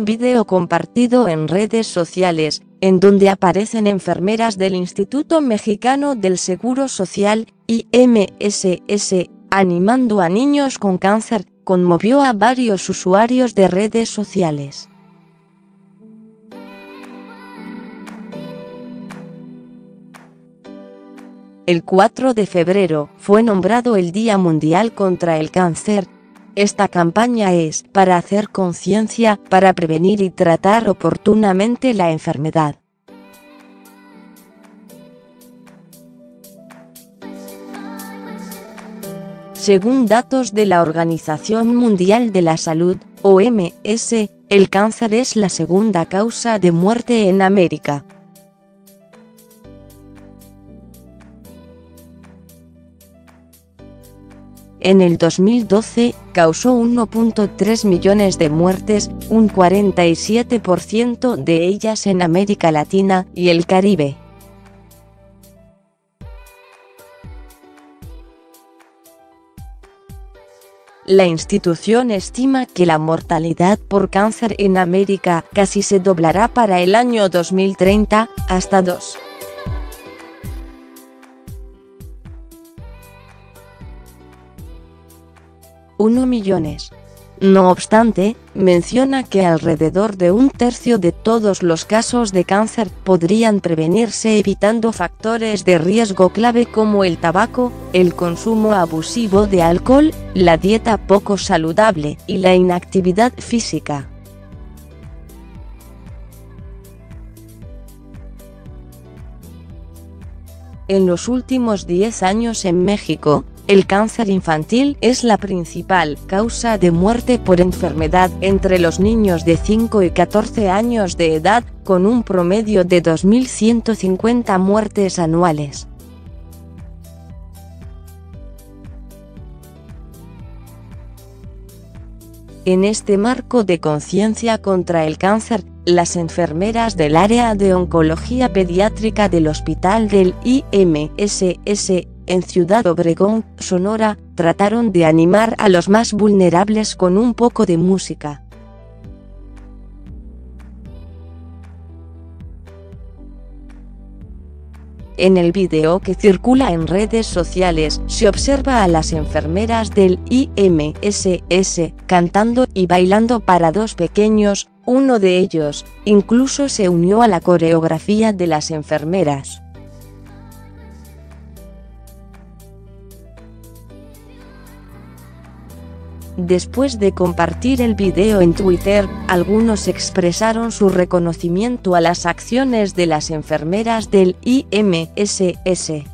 un video compartido en redes sociales, en donde aparecen enfermeras del Instituto Mexicano del Seguro Social, IMSS, animando a niños con cáncer, conmovió a varios usuarios de redes sociales. El 4 de febrero fue nombrado el Día Mundial contra el Cáncer. Esta campaña es para hacer conciencia, para prevenir y tratar oportunamente la enfermedad. Según datos de la Organización Mundial de la Salud, OMS, el cáncer es la segunda causa de muerte en América. En el 2012, causó 1.3 millones de muertes, un 47% de ellas en América Latina y el Caribe. La institución estima que la mortalidad por cáncer en América casi se doblará para el año 2030, hasta 2,1 millones. No obstante, menciona que alrededor de un tercio de todos los casos de cáncer podrían prevenirse evitando factores de riesgo clave como el tabaco, el consumo abusivo de alcohol, la dieta poco saludable y la inactividad física. En los últimos 10 años en México, el cáncer infantil es la principal causa de muerte por enfermedad entre los niños de 5 y 14 años de edad, con un promedio de 2.150 muertes anuales. En este marco de conciencia contra el cáncer, las enfermeras del área de oncología pediátrica del Hospital del IMSS, en Ciudad Obregón, Sonora, trataron de animar a los más vulnerables con un poco de música. En el video que circula en redes sociales, se observa a las enfermeras del IMSS cantando y bailando para dos pequeños. Uno de ellos, incluso se unió a la coreografía de las enfermeras. Después de compartir el video en Twitter, algunos expresaron su reconocimiento a las acciones de las enfermeras del IMSS.